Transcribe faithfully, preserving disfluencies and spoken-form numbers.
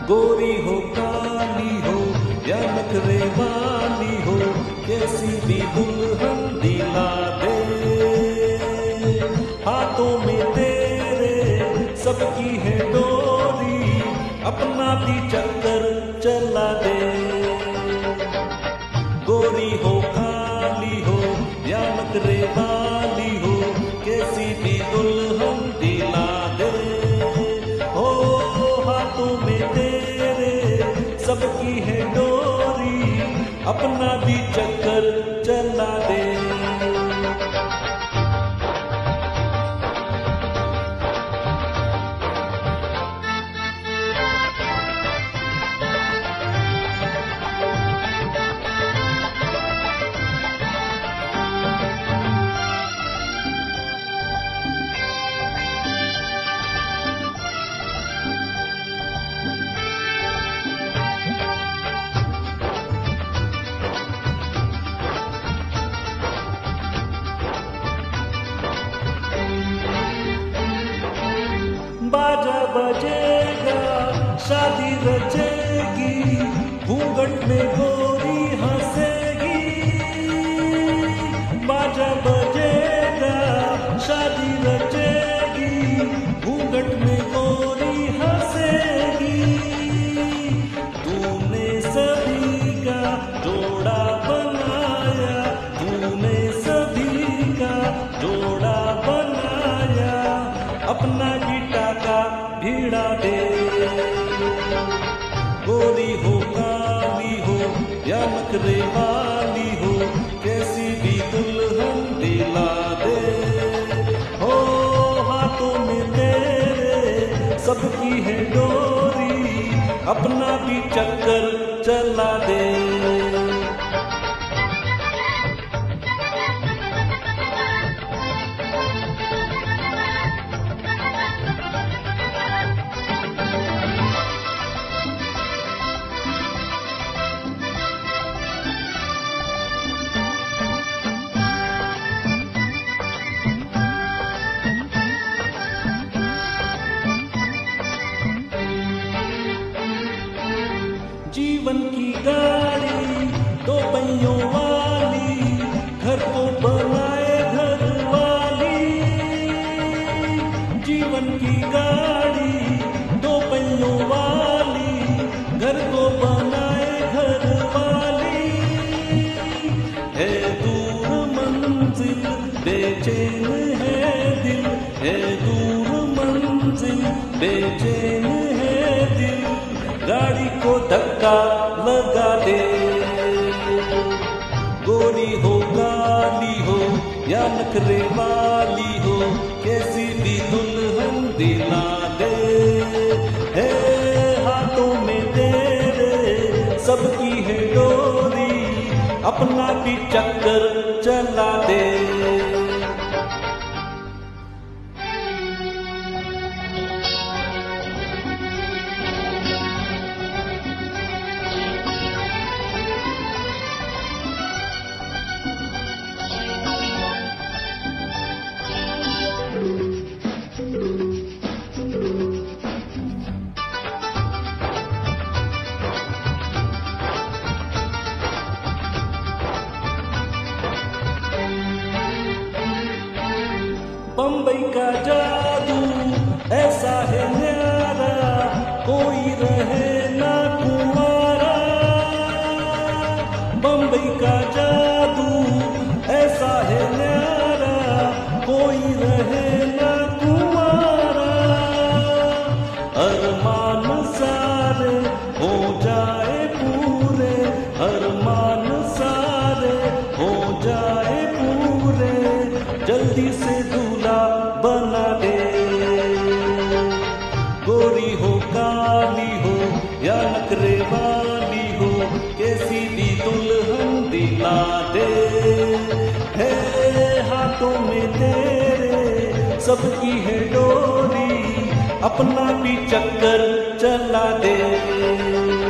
गोरी हो काली हो या नखरे वाली हो, कैसी भी दुल्हन दिला दे। हाथों में तेरे सबकी है डोरी, अपना भी चक्कर चला दे। गोरी हो काली हो या नखरे वाली हो, कैसी भी दुल्हन दिला दे। हो हाथों में तेरे सबकी है डोरी, अपना भी चक्कर चला दे। बाजा बजेगा शादी रचेगी, घूंघट में गोरी हंसेगी। बाजा बजेगा शादी रचेगी, घूंघट में गोरी हंसेगी। तूने सभी का जोड़ा बनाया, तूने सभी का जोड़ा बनाया, अपना गिटा का भीड़ा दे। गोरी हो काली हो या नखरे वाली हो, कैसी भी दुल्हन दिला दे। हो हाथों में तेरे सबकी है डोरी, अपना भी चक्कर चला दे। जीवन की गाड़ी दो पहियों वाली, घर को बनाए घर वाली। जीवन की गाड़ी दो पहियों वाली, घर को बनाए घर वाली। है दूर मंजिल बेचैन है दिल, है दूर मंजिल बेचैन है दिल, गाड़ी को धक्का लगा दे। गोरी हो काली हो या नखरे वाली हो, कैसी भी दुल्हन दिला दे। है हाथों में तेरे सबकी है डोरी, अपना भी चक्कर चला दे। बम्बई का जादू ऐसा है न्यारा, कोई रहे ना कुंवारा। बम्बई का जादू ऐसा है न्यारा, कोई रहे ना कुंवारा। अरमान सारे हो जाए पूरे, अरमान सारे हो जाए पूरे, जल्दी से दूल्हा बना दे। गोरी हो काली हो या नखरे वाली हो, कैसी भी दुल्हन दिला दे। है हाथों में तेरे सबकी है डोरी, अपना भी चक्कर चला दे।